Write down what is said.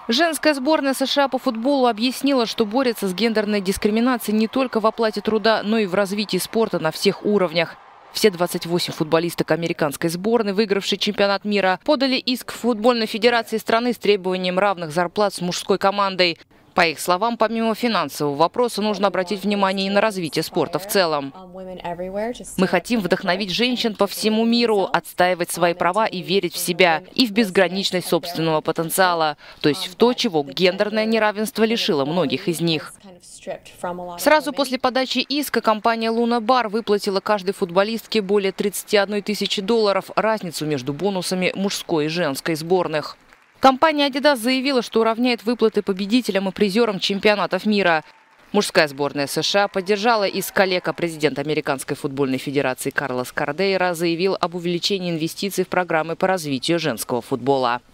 Женская сборная США по футболу объяснила, что борется с гендерной дискриминацией не только в оплате труда, но и в развитии спорта на всех уровнях. Все 28 футболисток американской сборной, выигравшие чемпионат мира, подали иск в футбольной федерации страны с требованием равных зарплат с мужской командой. По их словам, помимо финансового вопроса, нужно обратить внимание и на развитие спорта в целом. Мы хотим вдохновить женщин по всему миру, отстаивать свои права и верить в себя, и в безграничность собственного потенциала, то есть в то, чего гендерное неравенство лишило многих из них. Сразу после подачи иска компания Luna Bar выплатила каждой футболистке более 31 тысячи долларов, разницу между бонусами мужской и женской сборных. Компания Adidas заявила, что уравняет выплаты победителям и призерам чемпионатов мира. Мужская сборная США поддержала иск коллег, а президент Американской футбольной федерации Карлос Кардейра заявил об увеличении инвестиций в программы по развитию женского футбола.